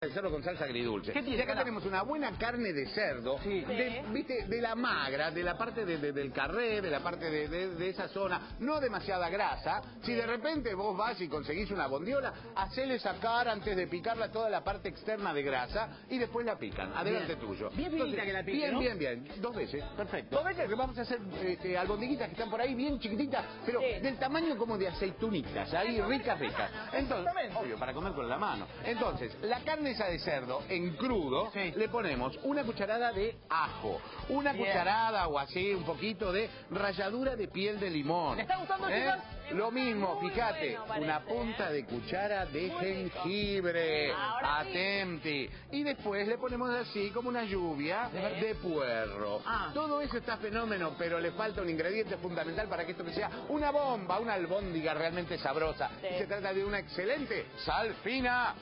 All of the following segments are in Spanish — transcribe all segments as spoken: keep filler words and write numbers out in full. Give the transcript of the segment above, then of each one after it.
de cerdo con salsa agridulce. ¿Qué tiene? Y acá tenemos una buena carne de cerdo, sí. de, ¿viste? De la magra, de la parte de, de, del carré, de la parte de, de, de esa zona, no demasiada grasa. Si de repente vos vas y conseguís una bondiola, hacele sacar antes de picarla toda la parte externa de grasa y después la pican. Adelante bien. tuyo. Bien finita que la pique, Bien, ¿no? bien, bien. Dos veces. Perfecto. ¿Dos veces? Porque vamos a hacer este, albondiguitas que están por ahí bien chiquititas, pero sí. del tamaño como de aceitunitas, ahí ricas, ricas. Entonces, obvio, para comer con la mano. Entonces, la carne esa de cerdo en crudo, sí. le ponemos una cucharada de ajo, una bien. cucharada o así, un poquito de ralladura de piel de limón. ¿Le está gustando, ¿Eh? chicas? Lo mismo, Muy fíjate, bueno, una parece, punta ¿eh? de cuchara de Muy jengibre. rico. Ahora sí. Atenti. Y después le ponemos así como una lluvia Sí. de puerro. Ah. Todo eso está fenómeno, pero le falta un ingrediente fundamental para que esto que sea una bomba, una albóndiga realmente sabrosa. Sí. Y se trata de una excelente sal fina.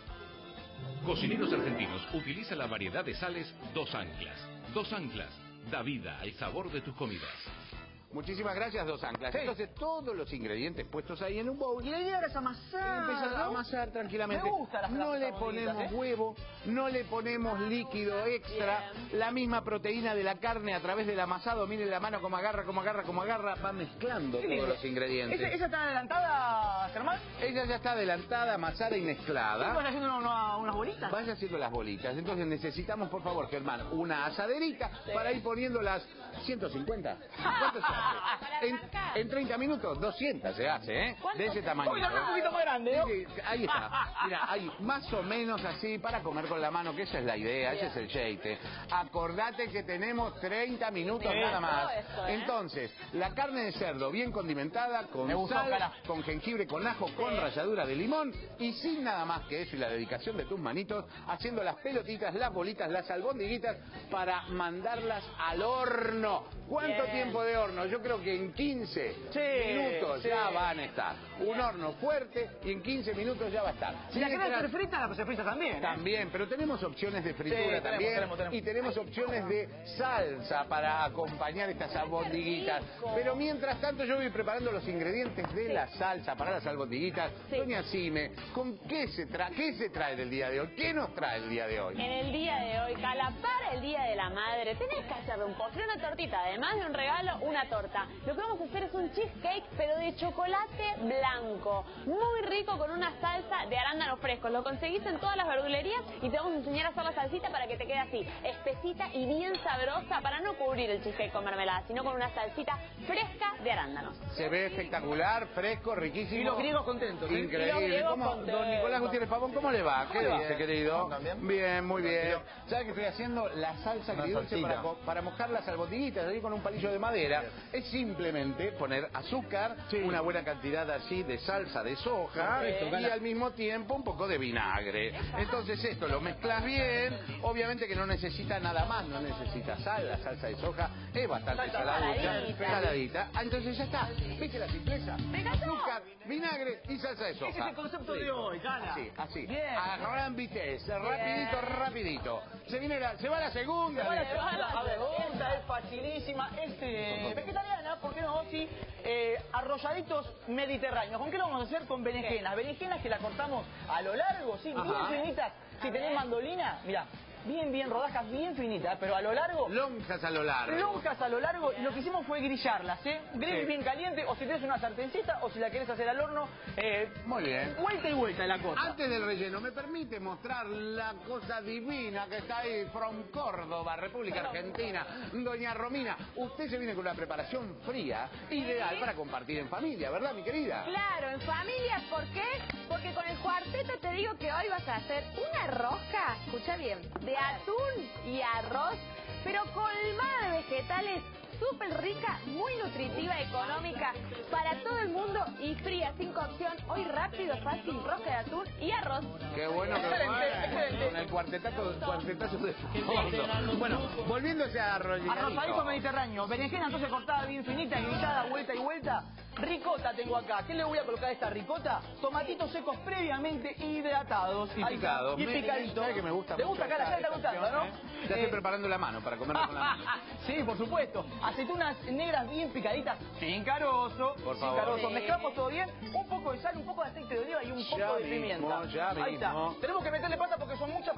Cocineros Argentinos utiliza la variedad de sales Dos Anclas. Dos Anclas da vida al sabor de tus comidas. Muchísimas gracias, Dos Anclas. Sí. Entonces, todos los ingredientes puestos ahí en un bowl. Y la idea era amasar. Empezar a ¿no? amasar tranquilamente. Me gusta las no las le bonitas, ponemos ¿eh? huevo, no le ponemos líquido extra. Bien. La misma proteína de la carne a través del amasado. Miren la mano como agarra, como agarra, como agarra. Va mezclando Qué todos lindo. los ingredientes. ¿Esa, esa está adelantada, Germán? Ella ya está adelantada, amasada y ¿Vas mezclada. haciendo una- una- unas bolitas? Vaya haciendo las bolitas. Entonces necesitamos, por favor, Germán, una asaderita Sí. para ir poniendo las ciento cincuenta. ¿Cuánto se hace? Para En, arrancar. en treinta minutos, doscientas se hace, ¿eh? ¿Cuánto De ese se- tamaño. Uy, la hace un poquito más grande, ¿no? Sí, sí, ahí está. Mira, hay más o menos así para comer con la mano, que esa es la idea, ese es el sheite. Acordate que tenemos treinta minutos Sí, nada más. todo esto, ¿eh? Entonces, la carne de cerdo bien condimentada, con Me gustó, sal, cara. con jengibre, con ajo, con ralladura de limón y sin nada más que eso y la dedicación de tus manitos, haciendo las pelotitas, las bolitas, las albondiguitas para mandarlas al horno. ¿Cuánto Bien. tiempo de horno? Yo creo que en quince Sí, minutos sí. ya van a estar. Un horno fuerte y en quince minutos ya va a estar. Si la querés Mientras- hacer frita, se frita también. ¿eh? También, pero tenemos opciones de fritura Sí, tenemos, también tenemos, tenemos. y tenemos opciones de salsa para acompañar estas albondiguitas. rico. Pero mientras tanto yo voy preparando los ingredientes de la salsa para las albondiguitas. Sí. Doña Sime, ¿con qué se trae? ¿Qué se trae del día de hoy? ¿Qué nos trae el día de hoy? En el día de hoy, Cala, para el Día de la Madre, tenés que hacerle un postre, una tortita, además de un regalo, una torta. Lo que vamos a hacer es un cheesecake, pero de chocolate blanco, muy rico con una salsa de arándanos frescos. Lo conseguís en todas las verdulerías y te vamos a enseñar a hacer la salsita para que te quede así, espesita y bien sabrosa, para no cubrir el cheesecake con mermelada, sino con una salsita fresca de arándanos. Se ve espectacular, fresco, riquísimo. Y los griegos contentos, ¿eh? Y los Increíble. griegos ¿Cómo? contentos. Don Nicolás Gutiérrez Pavón, ¿cómo le va? ¿Qué le va? dice, querido? ¿También? Bien, muy bien. ¿Sabe que estoy haciendo la salsa Una agridulce salsita. para, co- para mojar las albondiguitas ahí con un palillo de madera? Es simplemente poner azúcar, Sí. una buena cantidad así de salsa de soja Perfecto, y al mismo tiempo un poco de vinagre. Entonces esto lo mezclas bien, obviamente que no necesita nada más, no necesita sal, la salsa de soja es bastante Salsa saladucha, saladita. saladita. Ah, entonces ya está, ¿viste la simpleza? ¡Me encantó! Azúcar, vinagre y salsa de soja. Ese es el concepto de Listo. hoy, Cala. Así, así. Bien. Agarran vitesse, rapidito, rapidito. Se viene la, se va la segunda. Se va la Listo. segunda. A ver, esta es facilísima. Es eh, vegetariana, ¿por qué no? Sí, eh, arrolladitos mediterráneos. ¿Con qué lo vamos a hacer? Con berenjenas. Berenjenas que las cortamos a lo largo, sí, bien Ajá. finitas. Si tenés mandolina, mira, bien, bien, rodajas bien finitas, pero a lo largo... Lonjas a lo largo. Lonjas a lo largo, y lo que hicimos fue grillarlas, ¿eh? Grill Sí. bien caliente, o si tenés una sartencita, o si la querés hacer al horno, eh, Muy bien. vuelta y vuelta la cosa. Antes del relleno, ¿me permite mostrar la cosa divina que está ahí, from Córdoba, República Argentina? Doña Romina, usted se viene con una preparación fría, ideal para compartir en familia, ¿verdad, mi querida? Claro, en familia, ¿por qué? Porque con el cuarteto te digo que hoy vas a hacer una rosca, escucha bien, de atún y arroz, pero colmada de vegetales, súper rica, muy nutritiva, económica, para todo el mundo y fría, sin cocción. Hoy rápido, fácil, rosca de atún y arroz. Qué bueno que Excelente, bueno, excelente. con el cuartetazo, cuartetazo de fondo. Bueno, volviéndose a Arrosadito arrolladito. mediterráneo, berenjena entonces cortada bien finita, gritada, vuelta y vuelta. Ricota tengo acá. ¿Qué le voy a colocar a esta ricota? Tomatitos secos previamente hidratados. Y Ahí está, picado. y Me- picadito. ¿sabe que me gusta ¿Le mucho gusta acá? esta- ¿Ya está esta gustando, no? opción, eh? Ya Eh, estoy preparando la mano para comerlo con la mano. Sí, por supuesto. Aceitunas negras bien picaditas, sin carozo. Por sin favor. carozo. Sí. Mezclamos todo bien. Un poco de sal, un poco de aceite de oliva y un poco Ya de mismo, pimienta. ya Ahí está. mismo. Tenemos que meterle pata porque son muchas preparaciones.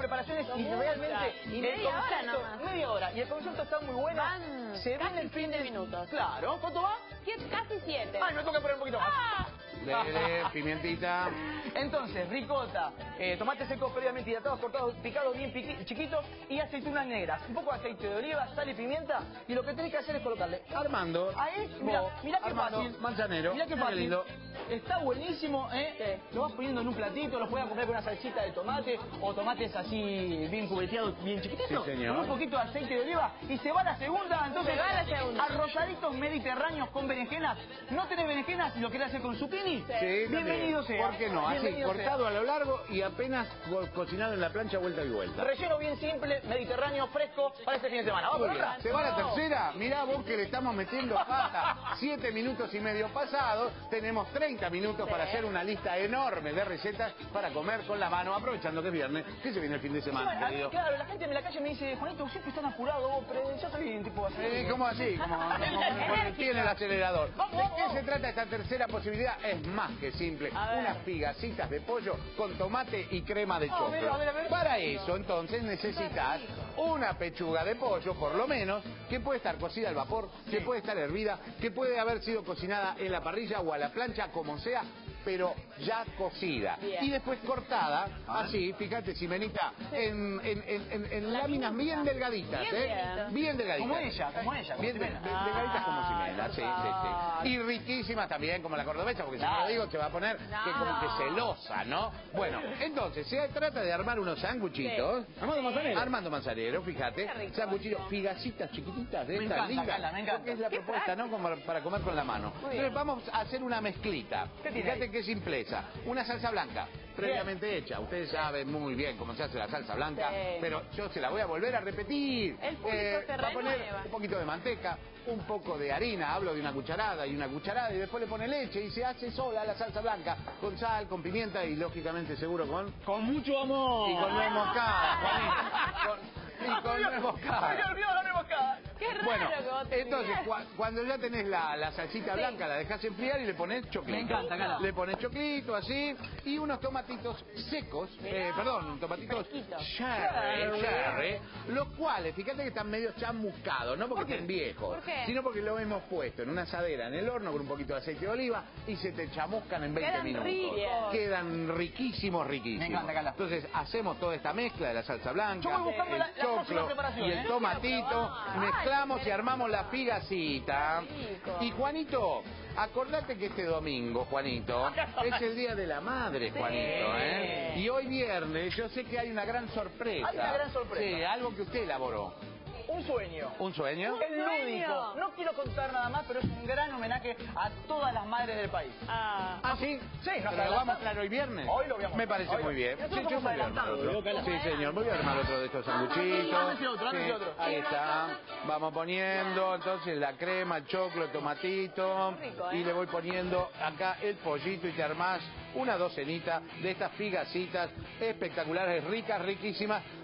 y mucha. realmente Y el media hora concepto, nomás. media hora, y el concepto está muy bueno. Van Se casi viene el fin siete de minutos. Claro, ¿cuánto va? Siete- casi siete. Ay, me toca poner un poquito más. Ah, Dele, pimientita. Entonces, ricota, eh, tomates secos previamente hidratados, cortados, picados bien piqui- chiquitos y aceitunas negras. Un poco de aceite de oliva, sal y pimienta. Y lo que tenés que hacer es colocarle Armando. ahí, mira, vos, mira qué Armando fácil. Manzanero. Mira qué Mira fácil. lindo. Está buenísimo, ¿eh? Lo vas poniendo en un platito, lo puedes comer con una salsita de tomate o tomates así bien cubeteados, bien chiquititos. Sí, señor. Con un poquito de aceite de oliva y se va la segunda. Entonces, Se va la segunda. arrolladitos mediterráneos con berenjenas. ¿No tenés berenjenas y lo querés hacer con zucchini? Sí, también. Bienvenido sea. ¿Por qué no? Así, Bienvenido cortado a lo largo y apenas co- cocinado en la plancha vuelta y vuelta. Relleno bien simple, mediterráneo, fresco, para este fin de semana. Vamos Muy por bien. otra. Se va la tercera, mirá vos que le estamos metiendo pata. Siete minutos y medio pasados, tenemos treinta minutos para hacer una lista enorme de recetas para comer con la mano, aprovechando que es viernes, que se viene el fin de semana, Encima, querido. Claro, la gente en la calle me dice, Juanito, siempre están apurados vos, pero yo soy un tipo así. Eh, ¿Cómo así? Como, como- como con el pie en el acelerador. ¿De qué se trata esta tercera posibilidad? Es más que simple. A ver. Unas figacitas de pollo con tomate y crema de Ah, choclo. a ver, a ver, a ver. Para eso, entonces, necesitas una pechuga de pollo, por lo menos, que puede estar cocida al vapor, que puede estar hervida, que puede haber sido cocinada en la parrilla o a la plancha, como sea, pero ya cocida. Bien. Y después cortada, así, fíjate, Ximenita, en, en, en, en- en láminas bien delgaditas, Bien, ¿eh? bien. Bien delgaditas. Como ella, como ella, como Bien de- Ximena. de- delgaditas como Ximena, sí, sí, sí. Y riquísimas también, como la cordobesa, porque si no lo digo, se va a poner que como que celosa, ¿no? Bueno, entonces, se trata de armar unos sanguchitos. Sí. Armando Manzanero. Armando Manzanero, fíjate. Qué rico. Sanguchitos, figacitas chiquititas de Me estas encanta, lindas. Carla, me encanta. Porque es la Qué propuesta, ¿no? Como para comer con la mano. Muy bien. Entonces, vamos a hacer una mezclita. ¿Qué tiene Fíjate ahí? qué simpleza. Una salsa blanca, previamente hecha. Ustedes saben muy bien cómo se hace la salsa blanca, Sí. pero yo se la voy a volver a repetir. El público se va a poner renueva. un poquito de manteca, un poco de harina, hablo de una cucharada y una cucharada, y después le pone leche y se hace sola la salsa blanca, con sal, con pimienta y lógicamente seguro con... Con mucho amor. Y con nuez moscada, Juanito. Con- y con nuez Me moscada. había olvidado la nuez moscada. qué raro Bueno, que vos te entonces digas. cua- cuando ya tenés la, la salsita blanca, la dejás enfriar y le pones choclito. Me encanta, Carla. Le pones choclito así y unos tomatitos secos, eh, perdón, tomatitos Fresquitos. cherry, cherry, los cuales, fíjate que están medio chamuscados, no porque ¿Por qué? estén viejos, ¿Por qué? sino porque lo hemos puesto en una asadera en el horno con un poquito de aceite de oliva y se te chamuscan en veinte Quedan minutos. ricos. Quedan riquísimos, riquísimos. Me encanta, Carla. Entonces hacemos toda esta mezcla de la salsa blanca, Yo voy buscando el la- la próxima choclo preparación, y el ¿eh? tomatito, Ay, mezclamos y qué armamos la figacita. rico. Y Juanito, acordate que este domingo, Juanito, es el Día de la Madre, Sí. Juanito, ¿eh? Y hoy viernes yo sé que hay una gran sorpresa. Hay una gran sorpresa. Sí, algo que usted elaboró. Un sueño. ¿Un sueño? Un Es lúdico. sueño. No quiero contar nada más, pero es un gran homenaje a todas las madres del país. Ah. ¿Ah, sí? Sí, nos ¿Pero lo vamos a adelantamos. mostrar hoy viernes? Hoy lo voy a mostrar. Me parece Hoy muy lo- bien. Nosotros Sí, yo estamos me voy a armar adelantando. otro. Sí, señor, voy a armar otro de estos sanguchitos. Hágase otro, hágase Sí, otro. ahí está. Vamos poniendo entonces la crema, el choclo, el tomatito. Qué rico, ¿eh? Y le voy poniendo acá el pollito y te armás una docenita de estas figacitas espectaculares, ricas, riquísimas.